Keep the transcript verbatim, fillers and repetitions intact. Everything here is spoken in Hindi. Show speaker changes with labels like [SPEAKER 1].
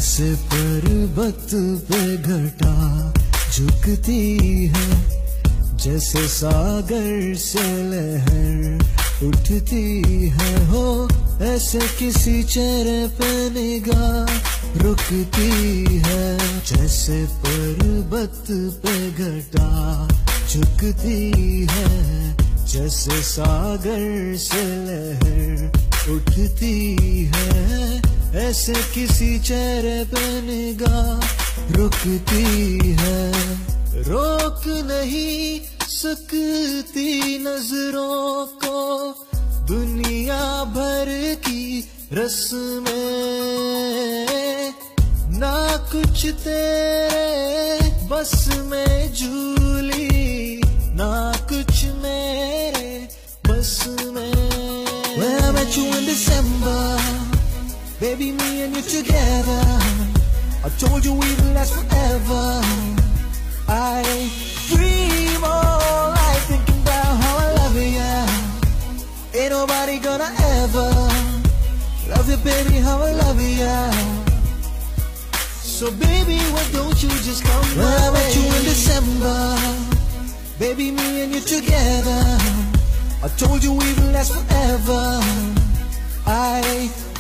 [SPEAKER 1] जैसे पर्वत पे घटा झुकती है, जैसे सागर से लहर उठती है, हो ऐसे किसी चेहरे पे निगाह रुकती है। जैसे पर्वत पे घटा झुकती है, जैसे सागर से लहर उठती है, ऐसे किसी चेहरे पे निगाह रुकती है। रोक नहीं सकती नजरों को दुनिया भर की रस्में, ना कुछ तेरे बस में झूली, ना कुछ मेरे बस में। When I met you in December, baby, me and you together, I told you we would last forever. I dream all night thinking about how I love you, yeah. Ain't nobody gonna ever love you, baby, how I love you, yeah. So baby, why don't you just come my way? When I met you in December, baby, me and you together, I told you we would last forever. I